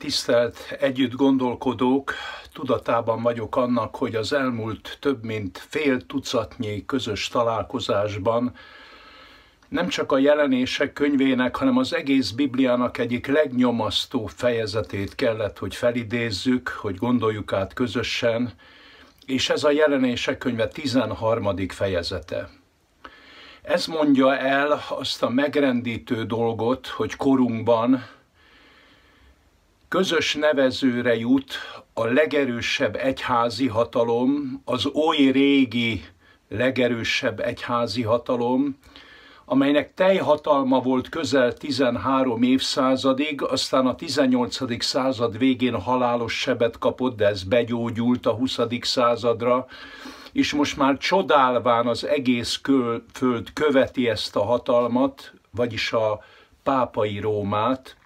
Tisztelt együtt gondolkodók, tudatában vagyok annak, hogy az elmúlt több mint fél tucatnyi közös találkozásban nem csak a Jelenések könyvének, hanem az egész Bibliának egyik legnyomasztóbb fejezetét kellett, hogy felidézzük, hogy gondoljuk át közösen, és ez a Jelenések könyve 13. fejezete. Ez mondja el azt a megrendítő dolgot, hogy korunkban közös nevezőre jut a legerősebb egyházi hatalom, az oly régi legerősebb egyházi hatalom, amelynek teljhatalma volt közel 13 évszázadig, aztán a 18. század végén halálos sebet kapott, de ez begyógyult a 20. századra, és most már csodálván az egész föld követi ezt a hatalmat, vagyis a pápai Rómát,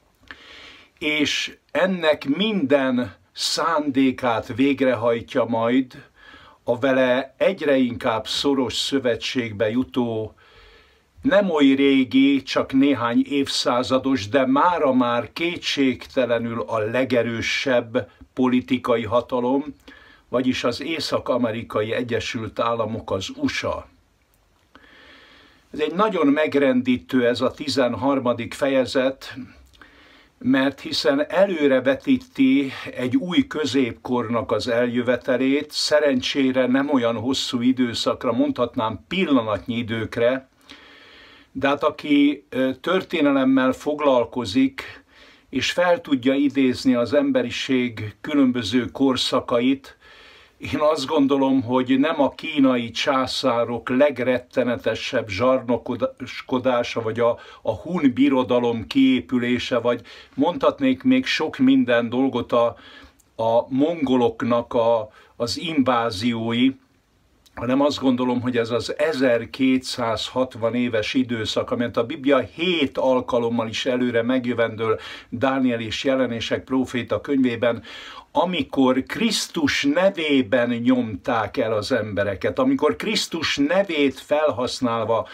és ennek minden szándékát végrehajtja majd a vele egyre inkább szoros szövetségbe jutó, nem oly régi, csak néhány évszázados, de mára már kétségtelenül a legerősebb politikai hatalom, vagyis az Észak-Amerikai Egyesült Államok, az USA. Ez egy nagyon megrendítő ez a 13. fejezet, mert hiszen előrevetíti egy új középkornak az eljövetelét, szerencsére nem olyan hosszú időszakra, mondhatnám pillanatnyi időkre, de hát aki történelemmel foglalkozik, és fel tudja idézni az emberiség különböző korszakait, én azt gondolom, hogy nem a kínai császárok legrettenetesebb zsarnokodása, vagy a hun birodalom kiépülése, vagy mondhatnék még sok minden dolgot a mongoloknak az inváziói, hanem azt gondolom, hogy ez az 1260 éves időszak, amelyet a Biblia 7 alkalommal is előre megjövendől Dániel és Jelenések próféta könyvében, amikor Krisztus nevében nyomták el az embereket, amikor Krisztus nevét felhasználva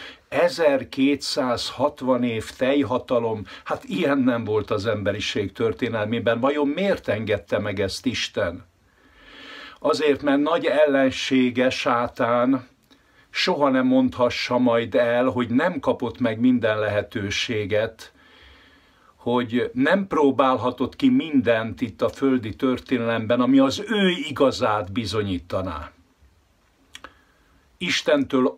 1260 év teljhatalom, hát ilyen nem volt az emberiség történelmében. Vajon miért engedte meg ezt Isten? Azért, mert nagy ellensége, Sátán soha nem mondhassa majd el, hogy nem kapott meg minden lehetőséget, hogy nem próbálhatott ki mindent itt a földi történelemben, ami az ő igazát bizonyítaná. Istentől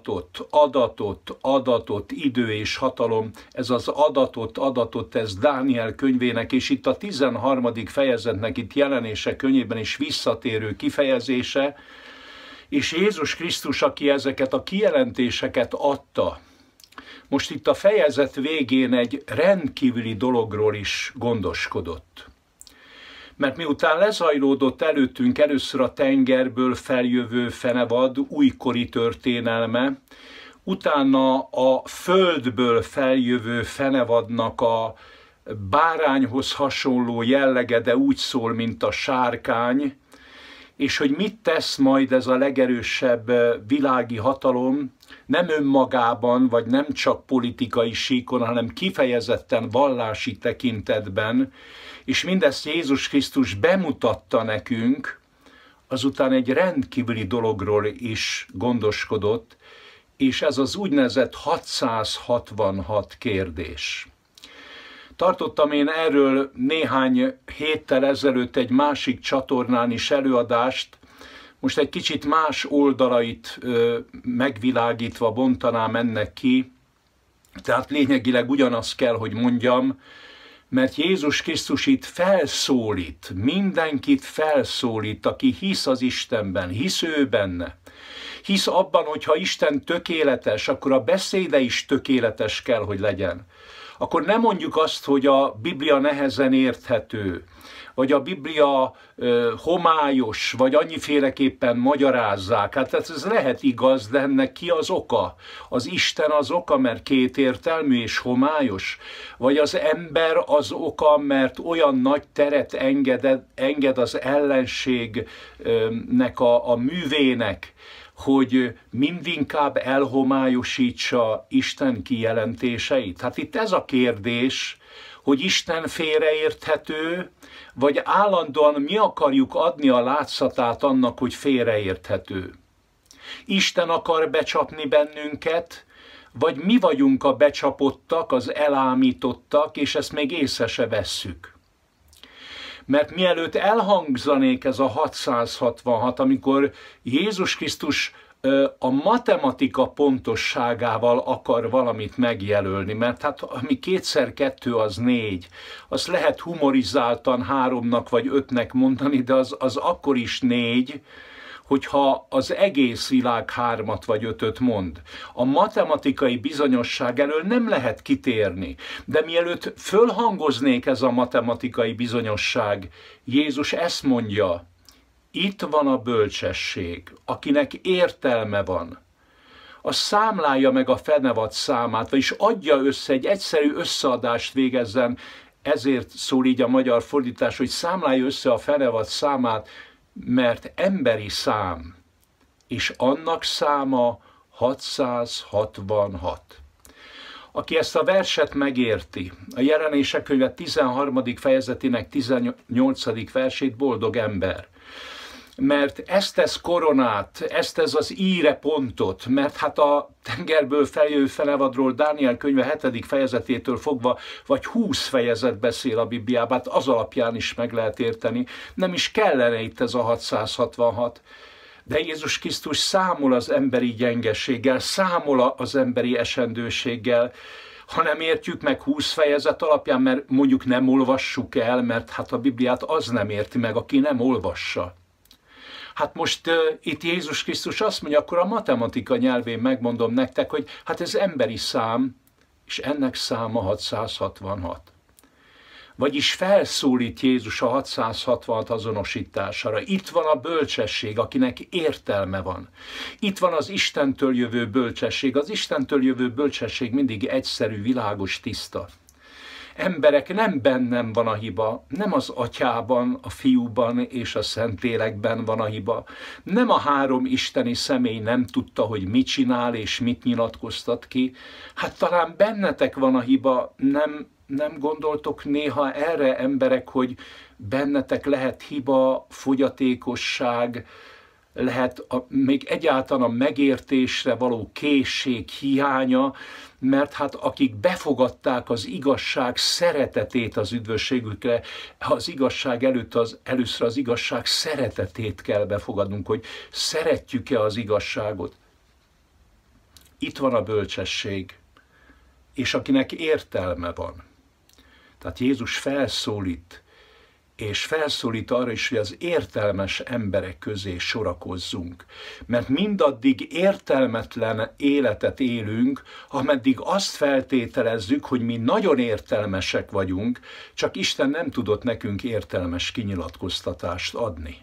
adatott idő és hatalom, ez az adatott, ez Dániel könyvének, és itt a 13. fejezetnek, itt Jelenések könyvében is visszatérő kifejezése, és Jézus Krisztus, aki ezeket a kijelentéseket adta, most itt a fejezet végén egy rendkívüli dologról is gondoskodott. Mert miután lezajlódott előttünk először a tengerből feljövő fenevad újkori történelme, utána a földből feljövő fenevadnak a bárányhoz hasonló jellege, de úgy szól, mint a sárkány, és hogy mit tesz majd ez a legerősebb világi hatalom, nem önmagában, vagy nem csak politikai síkon, hanem kifejezetten vallási tekintetben, és mindezt Jézus Krisztus bemutatta nekünk, azután egy rendkívüli dologról is gondoskodott, és ez az úgynevezett 666 kérdés. Tartottam én erről néhány héttel ezelőtt egy másik csatornán is előadást, most egy kicsit más oldalait megvilágítva bontanám ennek ki, tehát lényegileg ugyanazt kell, hogy mondjam, mert Jézus Krisztus itt felszólít, mindenkit felszólít, aki hisz az Istenben, hisz ő benne. Hisz abban, hogyha Isten tökéletes, akkor a beszéde is tökéletes kell, hogy legyen. Akkor nem mondjuk azt, hogy a Biblia nehezen érthető, vagy a Biblia homályos, vagy annyiféleképpen magyarázzák. Hát ez lehet igaz, de ennek ki az oka? Az Isten az oka, mert kétértelmű és homályos? Vagy az ember az oka, mert olyan nagy teret enged az ellenségnek a művének, hogy mindinkább elhomályosítsa Isten kijelentéseit? Hát itt ez a kérdés, hogy Isten félreérthető, vagy állandóan mi akarjuk adni a látszatát annak, hogy félreérthető. Isten akar becsapni bennünket, vagy mi vagyunk a becsapottak, az elámítottak, és ezt még észre se vesszük. Mert mielőtt elhangzanék ez a 666, amikor Jézus Krisztus a matematika pontosságával akar valamit megjelölni, mert hát ami 2x2 az 4, azt lehet humorizáltan 3-nak vagy 5-nek mondani, de az akkor is 4, hogyha az egész világ 3-at vagy 5-öt mond. A matematikai bizonyosság elől nem lehet kitérni, de mielőtt fölhangoznék ez a matematikai bizonyosság, Jézus ezt mondja: itt van a bölcsesség, akinek értelme van. Az számlálja meg a fenevad számát, vagyis adja össze, egy egyszerű összeadást végezzen, ezért szól így a magyar fordítás, hogy számlálja össze a fenevad számát, mert emberi szám, és annak száma 666. Aki ezt a verset megérti, a Jelenések könyve 13. fejezetének 18. versét, boldog ember. Mert ezt tesz koronát, ezt tesz az íre pontot, mert hát a tengerből feljövő fenevadról Dániel könyve 7. fejezetétől fogva, vagy 20 fejezet beszél a Bibliában, hát az alapján is meg lehet érteni. Nem is kellene itt ez a 666. De Jézus Krisztus számol az emberi gyengeséggel, számol az emberi esendőséggel, ha nem értjük meg 20 fejezet alapján, mert mondjuk nem olvassuk el, mert hát a Bibliát az nem érti meg, aki nem olvassa. Hát most itt Jézus Krisztus azt mondja, akkor a matematika nyelvén megmondom nektek, hogy hát ez emberi szám, és ennek száma 666. Vagyis felszólít Jézus a 666 azonosítására. Itt van a bölcsesség, akinek értelme van. Itt van az Istentől jövő bölcsesség. Az Istentől jövő bölcsesség mindig egyszerű, világos, tiszta. Emberek, nem bennem van a hiba, nem az Atyában, a Fiúban és a Szentlélekben van a hiba. Nem a 3 isteni személy nem tudta, hogy mit csinál és mit nyilatkoztat ki. Hát talán bennetek van a hiba, nem gondoltok néha erre, emberek, hogy bennetek lehet hiba, fogyatékosság, lehet még egyáltalán a megértésre való készség hiánya, mert hát akik befogadták az igazság szeretetét az üdvösségükre, az igazság előtt először az igazság szeretetét kell befogadnunk, hogy szeretjük-e az igazságot. Itt van a bölcsesség, és akinek értelme van. Tehát Jézus felszólít, és felszólít arra is, hogy az értelmes emberek közé sorakozzunk. Mert mindaddig értelmetlen életet élünk, ameddig azt feltételezzük, hogy mi nagyon értelmesek vagyunk, csak Isten nem tudott nekünk értelmes kinyilatkoztatást adni.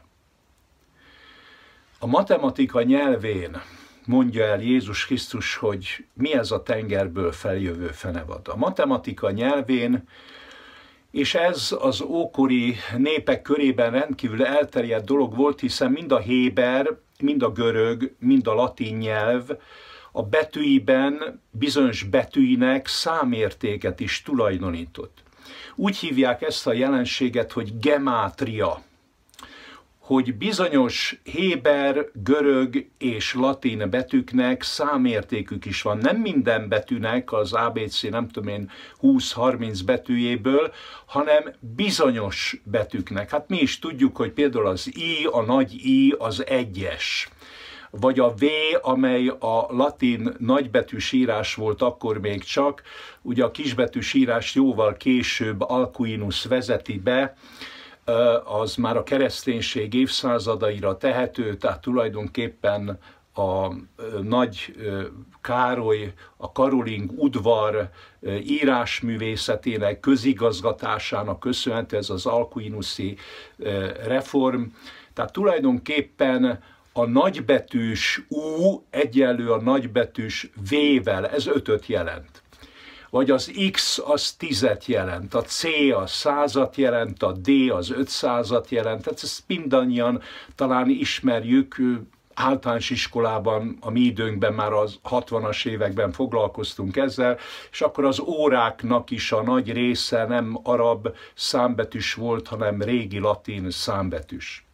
A matematika nyelvén mondja el Jézus Krisztus, hogy mi ez a tengerből feljövő fenevad. A matematika nyelvén, és ez az ókori népek körében rendkívül elterjedt dolog volt, hiszen mind a héber, mind a görög, mind a latin nyelv a betűiben bizonyos betűinek számértéket is tulajdonított. Úgy hívják ezt a jelenséget, hogy gemátria, hogy bizonyos héber, görög és latin betűknek számértékük is van. Nem minden betűnek az ABC, nem tudom én, 20-30 betűjéből, hanem bizonyos betűknek. Hát mi is tudjuk, hogy például az I, a nagy I az 1-es. Vagy a V, amely a latin nagybetűs írás volt akkor még csak, ugye a kisbetűs írás jóval később Alcuinus vezeti be, az már a kereszténység évszázadaira tehető, tehát tulajdonképpen a Nagy Károly, a karoling udvar írásművészetének, közigazgatásának köszönhető ez az alcuinuszi reform. Tehát tulajdonképpen a nagybetűs U egyenlő a nagybetűs V-vel, ez 5-öt jelent. Vagy az X az 10-et jelent, a C az 100-at jelent, a D az 500-at jelent, tehát ezt mindannyian talán ismerjük, általános iskolában, a mi időnkben már az 60-as években foglalkoztunk ezzel, és akkor az óráknak is a nagy része nem arab számbetűs volt, hanem régi latin számbetűs.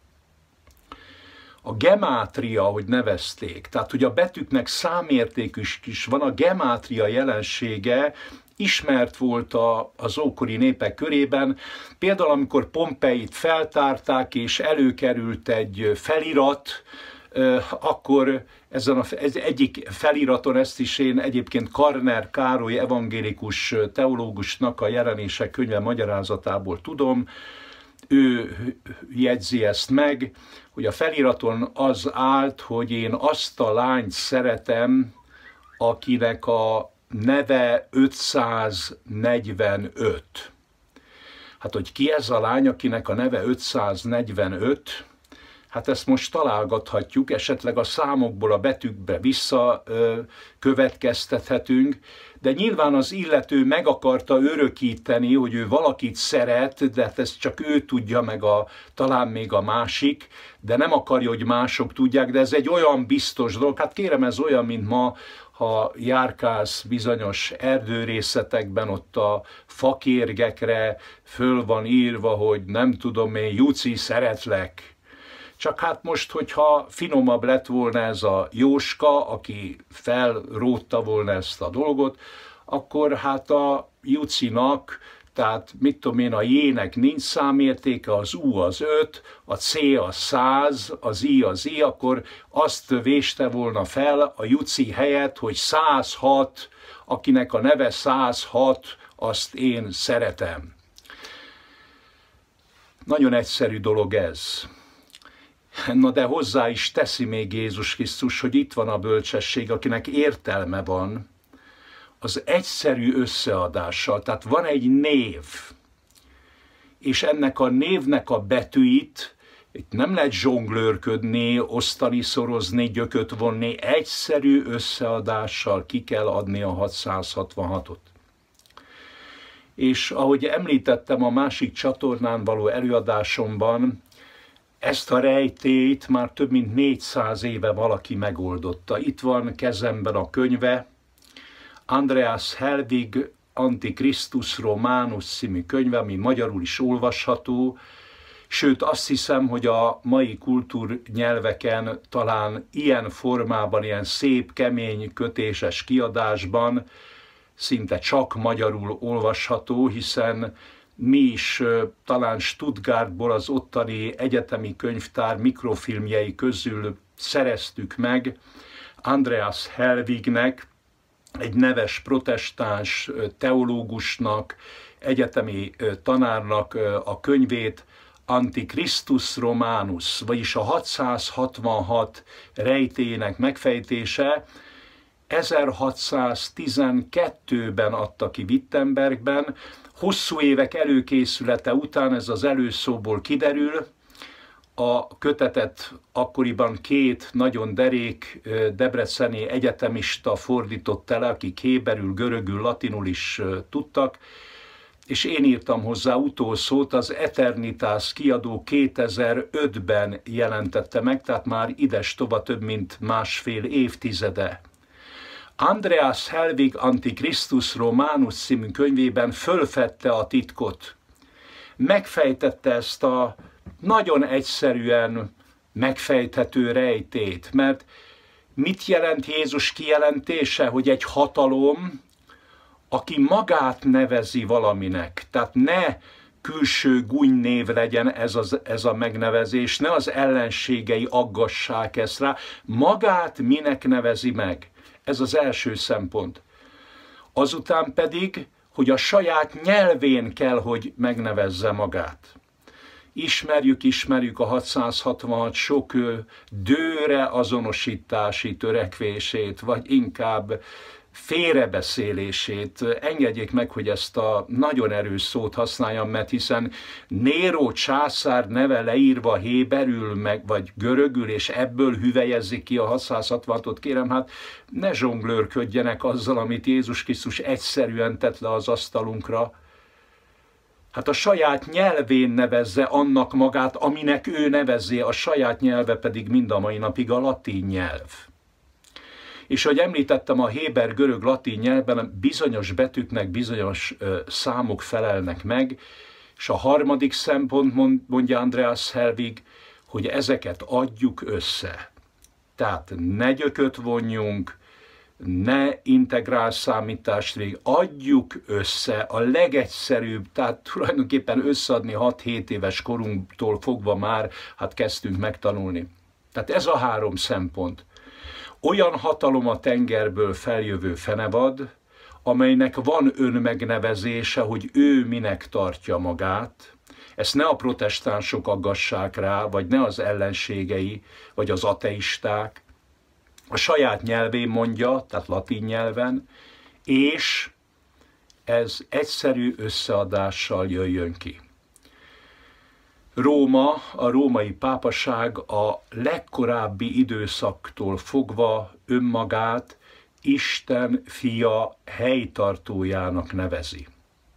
A gemátria, ahogy nevezték, tehát hogy a betűknek számértékű is van, a gemátria jelensége ismert volt az ókori népek körében. Például amikor Pompeit feltárták, és előkerült egy felirat, akkor ezen az egyik feliraton, ezt is én egyébként Karner Károly evangélikus teológusnak a Jelenések könyve magyarázatából tudom, ő jegyzi ezt meg, hogy a feliraton az állt, hogy én azt a lányt szeretem, akinek a neve 545. Hát, hogy ki ez a lány, akinek a neve 545, hát ezt most találgathatjuk, esetleg a számokból a betűkbe visszakövetkeztethetünk, de nyilván az illető meg akarta örökíteni, hogy ő valakit szeret, de hát ezt csak ő tudja, meg talán még a másik, de nem akarja, hogy mások tudják, de ez egy olyan biztos dolog. Hát kérem, ez olyan, mint ma, ha járkálsz bizonyos erdőrészetekben, ott a fakérgekre föl van írva, hogy nem tudom én, Juci, szeretlek. Csak hát most, hogyha finomabb lett volna ez a Jóska, aki felrótta volna ezt a dolgot, akkor hát a Jucinak, tehát mit tudom én, a J-nek nincs számértéke, az U az 5, a C az 100, az I, akkor azt véste volna fel a Juci helyett, hogy 106, akinek a neve 106, azt én szeretem. Nagyon egyszerű dolog ez. Na de hozzá is teszi még Jézus Krisztus, hogy itt van a bölcsesség, akinek értelme van, az egyszerű összeadással. Tehát van egy név, és ennek a névnek a betűit, itt nem lehet zsonglőrködni, osztani, szorozni, gyököt vonni, egyszerű összeadással ki kell adni a 666-ot. És ahogy említettem a másik csatornán való előadásomban, ezt a rejtélyt már több mint 400 éve valaki megoldotta. Itt van kezemben a könyve, Andreas Helvig Antichristus Romanus című könyve, ami magyarul is olvasható, sőt azt hiszem, hogy a mai kultúrnyelveken talán ilyen formában, ilyen szép, kemény, kötéses kiadásban szinte csak magyarul olvasható, hiszen mi is talán Stuttgartból, az ottani egyetemi könyvtár mikrofilmjei közül szereztük meg Andreas Helvignek, egy neves protestáns teológusnak, egyetemi tanárnak a könyvét, Antichristus Romanus, vagyis a 666 rejtélyének megfejtése. 1612-ben adta ki Wittenbergben, hosszú évek előkészülete után, ez az előszóból kiderül, a kötetet akkoriban két nagyon derék debreceni egyetemista fordította le, akik héberül, görögül, latinul is tudtak, és én írtam hozzá utószót, az Eternitas kiadó 2005-ben jelentette meg, tehát már idestova több mint másfél évtizede. Andreas Helvig Antichristus Romanus című könyvében fölfedte a titkot. Megfejtette ezt a nagyon egyszerűen megfejthető rejtét, mert mit jelent Jézus kijelentése, hogy egy hatalom, aki magát nevezi valaminek, tehát ne külső gúnynév legyen ez a megnevezés, ne az ellenségei aggassák ezt rá, magát minek nevezi meg. Ez az első szempont. Azután pedig, hogy a saját nyelvén kell, hogy megnevezze magát. Ismerjük a 666 sok dőre azonosítási törekvését, vagy inkább félrebeszélését. Engedjék meg, hogy ezt a nagyon erős szót használjam, mert hiszen Néró császár neve leírva héberül, vagy görögül, és ebből hüvelyezik ki a 666-ot, kérem, hát ne zsonglőrködjenek azzal, amit Jézus Krisztus egyszerűen tett le az asztalunkra. Hát a saját nyelvén nevezze annak magát, aminek ő nevezi, a saját nyelve pedig mind a mai napig a latin nyelv. És ahogy említettem, a héber, görög, latin nyelven bizonyos betűknek bizonyos számok felelnek meg, és a harmadik szempont, mondja Andreas Helvig, hogy ezeket adjuk össze. Tehát ne gyököt vonjunk, ne integrál számítást végig, adjuk össze a legegyszerűbb, tehát tulajdonképpen összeadni 6-7 éves korunktól fogva már, hát kezdtünk megtanulni. Tehát ez a 3 szempont. Olyan hatalom a tengerből feljövő fenevad, amelynek van önmegnevezése, hogy ő minek tartja magát. Ezt ne a protestánsok aggassák rá, vagy ne az ellenségei, vagy az ateisták. A saját nyelvén mondja, tehát latin nyelven, és ez egyszerű összeadással jöjjön ki. Róma, a római pápaság a legkorábbi időszaktól fogva önmagát Isten fia helytartójának nevezi.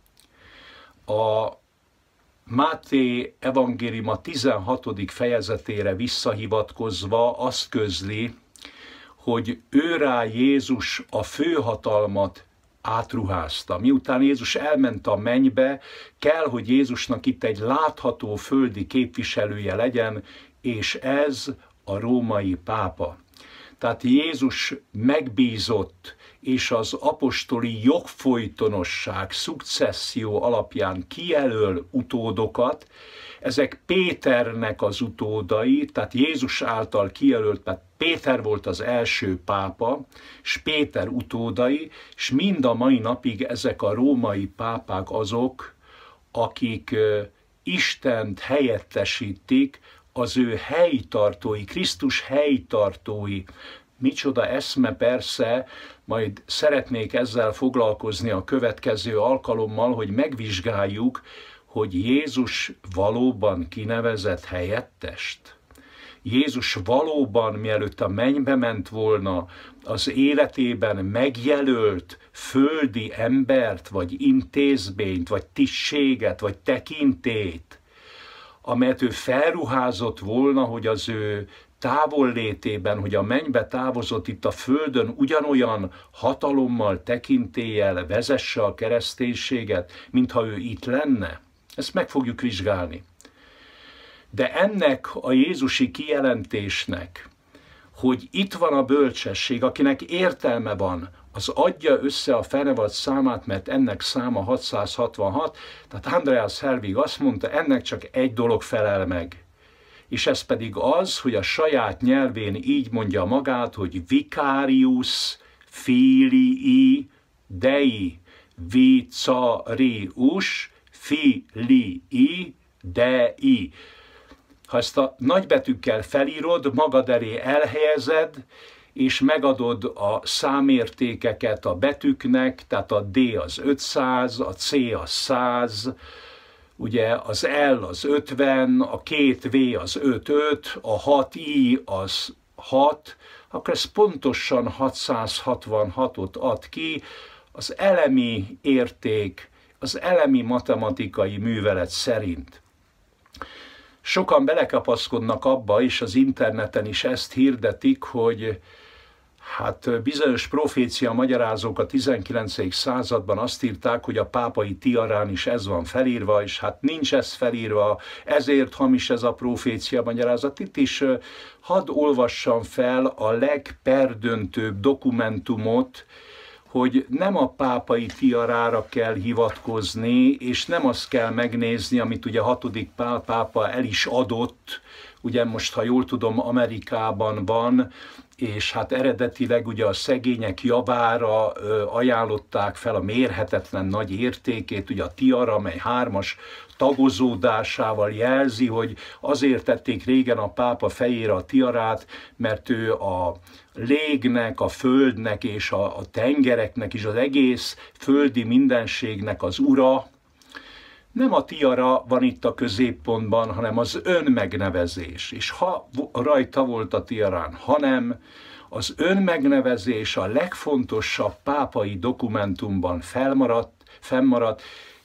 A Máté evangéliuma 16. fejezetére visszahivatkozva azt közli, hogy őrá Jézus a főhatalmat átruházta. Miután Jézus elment a mennybe, kell, hogy Jézusnak itt egy látható földi képviselője legyen, és ez a római pápa. Tehát Jézus megbízott, és az apostoli jogfolytonosság, szukcesszió alapján kijelöl utódokat. Ezek Péternek az utódai, tehát Jézus által kijelölt, mert Péter volt az első pápa, és Péter utódai, és mind a mai napig ezek a római pápák azok, akik Istent helyettesítik, az ő helytartói, Krisztus helytartói. Micsoda eszme persze, majd szeretnék ezzel foglalkozni a következő alkalommal, hogy megvizsgáljuk, hogy Jézus valóban kinevezett helyettest. Jézus valóban, mielőtt a mennybe ment volna, az életében megjelölt földi embert, vagy intézményt, vagy tisztséget, vagy tekintélyt, amelyet ő felruházott volna, hogy az ő távollétében, hogy a mennybe távozott itt a földön ugyanolyan hatalommal, tekintéllyel vezesse a kereszténységet, mintha ő itt lenne. Ezt meg fogjuk vizsgálni. De ennek a jézusi kijelentésnek, hogy itt van a bölcsesség, akinek értelme van, az adja össze a fenevad számát, mert ennek száma 666, tehát Andreas Helvig azt mondta, ennek csak egy dolog felel meg. És ez pedig az, hogy a saját nyelvén így mondja magát, hogy vicarius filii dei, vicarius filii dei. Ha ezt a nagybetűkkel felírod, magad elé elhelyezed, és megadod a számértékeket a betűknek, tehát a D az 500, a C az 100, ugye az L az 50, a 2 V az 5, a 6I az 6, akkor ez pontosan 666-ot ad ki, az elemi érték, az elemi matematikai művelet szerint. Sokan belekapaszkodnak abba, és az interneten is ezt hirdetik, hogy hát bizonyos profécia magyarázók a 19. században azt írták, hogy a pápai tiarán is ez van felírva, és hát nincs ez felírva, ezért hamis ez a profécia magyarázat. Itt is hadd olvassam fel a legperdöntőbb dokumentumot, hogy nem a pápai tiarára kell hivatkozni, és nem azt kell megnézni, amit ugye 6. Pál pápa el is adott, ugye most, ha jól tudom, Amerikában van, és hát eredetileg ugye a szegények javára ajánlották fel a mérhetetlen nagy értékét, ugye a tiara, amely 3-as tagozódásával jelzi, hogy azért tették régen a pápa fejére a tiarát, mert ő a légnek, a földnek és a tengereknek is, az egész földi mindenségnek az ura. Nem a tiara van itt a középpontban, hanem az önmegnevezés. És ha rajta volt a tiarán, hanem az önmegnevezés a legfontosabb pápai dokumentumban fennmaradt,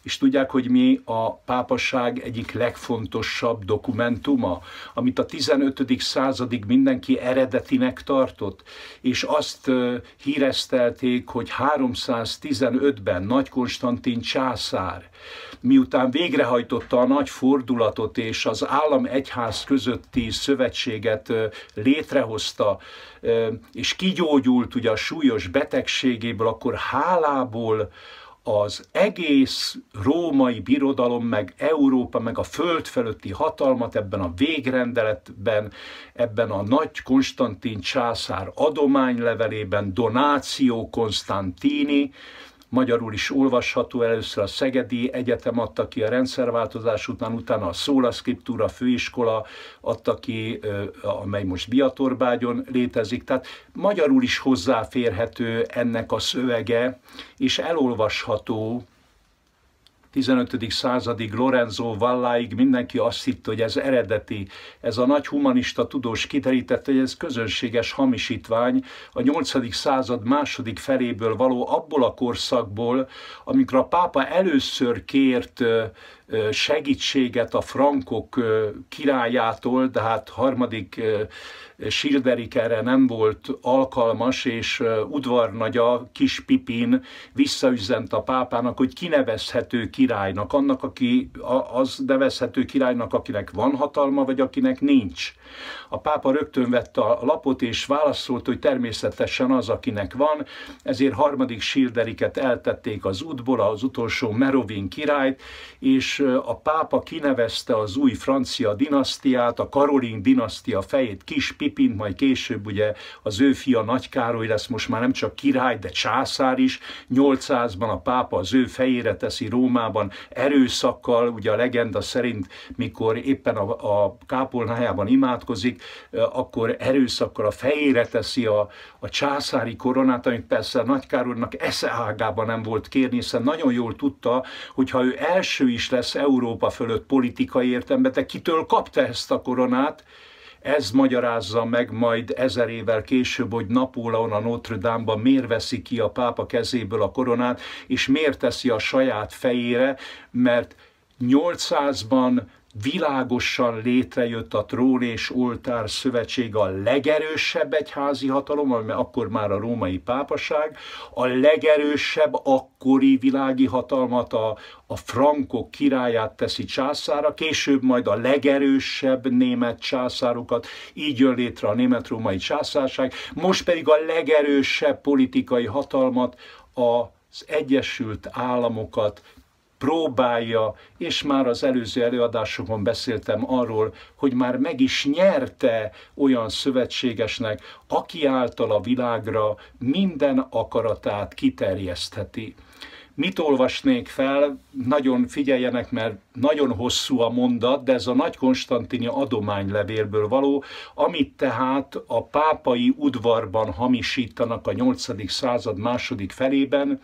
És tudják, hogy mi a pápaság egyik legfontosabb dokumentuma, amit a 15. századig mindenki eredetinek tartott, és azt híresztelték, hogy 315-ben Nagy Konstantin császár, miután végrehajtotta a nagy fordulatot és az állam-egyház közötti szövetséget létrehozta, és kigyógyult ugye a súlyos betegségéből, akkor hálából az egész római birodalom, meg Európa, meg a föld fölötti hatalmat ebben a végrendeletben, ebben a Nagy Konstantin császár adománylevelében, Donatio Constantini, magyarul is olvasható, először a Szegedi Egyetem adta ki a rendszerváltozás után, utána a Sola Scriptura főiskola adta ki, amely most Biatorbágyon létezik. Tehát magyarul is hozzáférhető ennek a szövege, és elolvasható. 15. századig Lorenzo Valláig mindenki azt hitte, hogy ez eredeti. Ez a nagy humanista tudós kiterítette, hogy ez közönséges hamisítvány, a 8. század második feléből való abból a korszakból, amikor a pápa először kért segítséget a frankok királyától, de hát harmadik Childerik erre nem volt alkalmas, és udvarnagya Kis Pipin visszaüzent a pápának, hogy kinevezhető királynak, annak, aki az nevezhető királynak, akinek van hatalma, vagy akinek nincs. A pápa rögtön vette a lapot, és válaszolt, hogy természetesen az, akinek van, ezért harmadik Childeriket eltették az útból, az utolsó Meroving királyt, és a pápa kinevezte az új francia dinasztiát, a Karolin dinasztia fejét, Kis Pipint, majd később ugye az ő fia Nagy Károly lesz most már nem csak király, de császár is. 800-ban a pápa az ő fejére teszi Rómában erőszakkal, ugye a legenda szerint, mikor éppen a kápolnájában imádkozik, akkor erőszakkal a fejére teszi a császári koronát, amit persze Nagy Károlynak eszeágában nem volt kérni, hiszen nagyon jól tudta, hogy ha ő első is lesz Európa fölött politikai értelemben, de kitől kapta ezt a koronát, ez magyarázza meg majd 1000 évvel később, hogy Napóleon a Notre Dame-ban miért veszi ki a pápa kezéből a koronát, és miért teszi a saját fejére, mert 800-ban világosan létrejött a trón és oltár szövetség, a legerősebb egyházi hatalom, ami akkor már a római pápaság, a legerősebb akkori világi hatalmat, a frankok királyát teszi császára, később majd a legerősebb német császárokat, így jön létre a német-római császárság, most pedig a legerősebb politikai hatalmat, az Egyesült Államokat próbálja, és már az előző előadásokon beszéltem arról, hogy már meg is nyerte olyan szövetségesnek, aki által a világra minden akaratát kiterjesztheti. Mit olvasnék fel? Nagyon figyeljenek, mert nagyon hosszú a mondat, de ez a Nagy Konstantini adománylevélből való, amit tehát a pápai udvarban hamisítanak a 8. század második felében,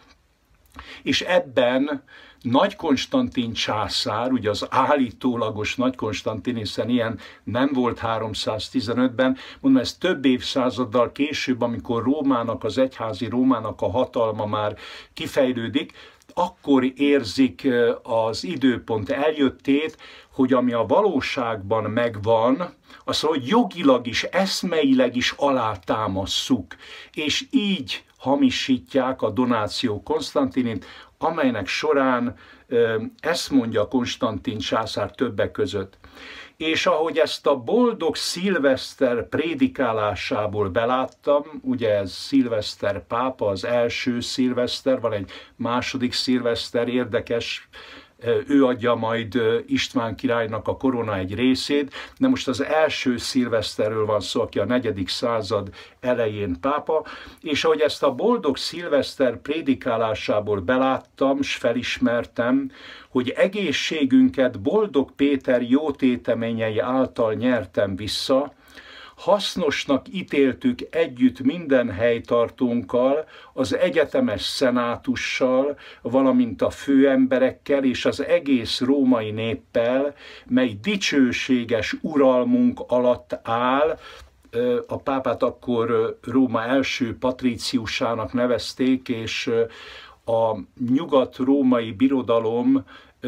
és ebben Nagy Konstantin császár, ugye az állítólagos Nagy Konstantin, hiszen ilyen nem volt 315-ben, mondom, ez több évszázaddal később, amikor Rómának, az egyházi Rómának a hatalma már kifejlődik, akkor érzik az időpont eljöttét, hogy ami a valóságban megvan, az, hogy jogilag is, eszmeileg is alátámasszuk, és így hamisítják a Donatio Constantinit, amelynek során ezt mondja Konstantin császár többek között. És ahogy ezt a boldog szilveszter prédikálásából beláttam, ugye ez Szilveszter pápa, az első szilveszter, van egy második szilveszter, érdekes, ő adja majd István királynak a korona egy részét, de most az első szilveszterről van szó, aki a 4. század elején pápa, és ahogy ezt a boldog szilveszter prédikálásából beláttam, s felismertem, hogy egészségünket boldog Péter jó téteményei által nyertem vissza, hasznosnak ítéltük együtt minden helytartónkkal, az egyetemes szenátussal, valamint a főemberekkel és az egész római néppel, mely dicsőséges uralmunk alatt áll. A pápát akkor Róma első patríciusának nevezték, és a nyugat-római birodalom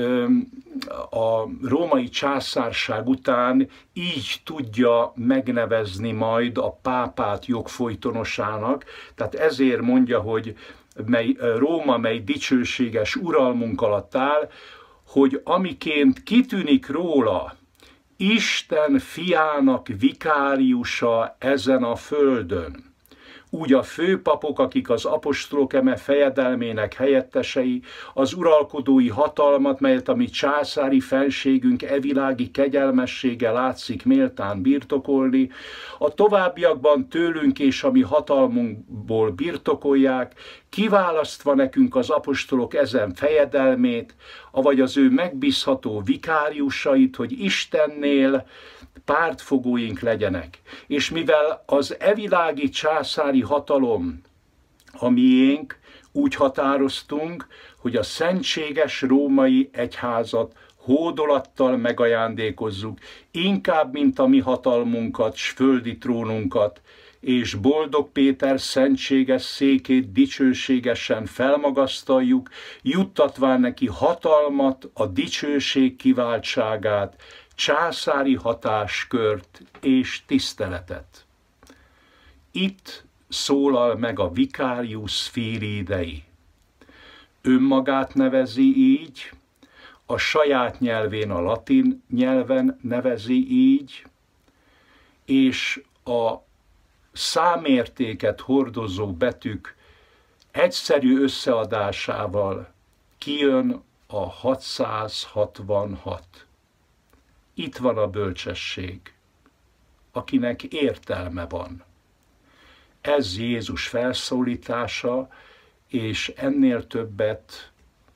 a római császárság után így tudja megnevezni majd a pápát jogfolytonosának, tehát ezért mondja, hogy Róma, mely dicsőséges uralmunk alatt áll, hogy amiként kitűnik róla Isten fiának vikáriusa ezen a földön, úgy a főpapok, akik az apostolok eme fejedelmének helyettesei, az uralkodói hatalmat, melyet a mi császári fenségünk evilági kegyelmessége látszik méltán birtokolni, a továbbiakban tőlünk és a mi hatalmunkból birtokolják, kiválasztva nekünk az apostolok ezen fejedelmét, avagy az ő megbízható vikáriusait, hogy Istennél pártfogóink legyenek. És mivel az evilági császári hatalom a miénk, úgy határoztunk, hogy a szentséges római egyházat hódolattal megajándékozzuk, inkább, mint a mi hatalmunkat, s földi trónunkat, és boldog Péter szentséges székét dicsőségesen felmagasztaljuk, juttatván neki hatalmat, a dicsőség kiváltságát, császári hatáskört és tiszteletet. Itt szólal meg a Vicarius Filii Dei. Önmagát nevezi így, a saját nyelvén, a latin nyelven nevezi így, és a számértéket hordozó betűk egyszerű összeadásával kijön a 666. Itt van a bölcsesség, akinek értelme van. Ez Jézus felszólítása, és ennél többet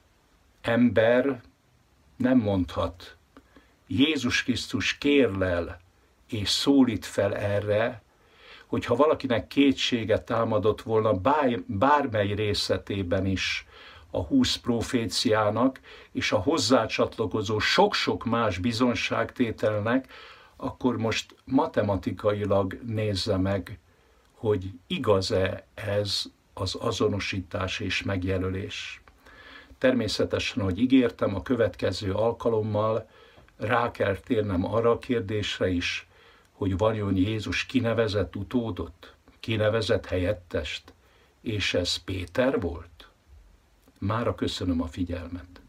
ember nem mondhat. Jézus Krisztus kérlel és szólít fel erre, hogyha valakinek kétsége támadott volna bármely részletében is a 20 proféciának és a hozzácsatlakozó sok-sok más bizonságtételnek, akkor most matematikailag nézze meg, hogy igaz-e ez az azonosítás és megjelölés. Természetesen, ahogy ígértem, a következő alkalommal rá kell térnem arra a kérdésre is, hogy vajon Jézus kinevezett utódot, kinevezett helyettest, és ez Péter volt? Mára köszönöm a figyelmet.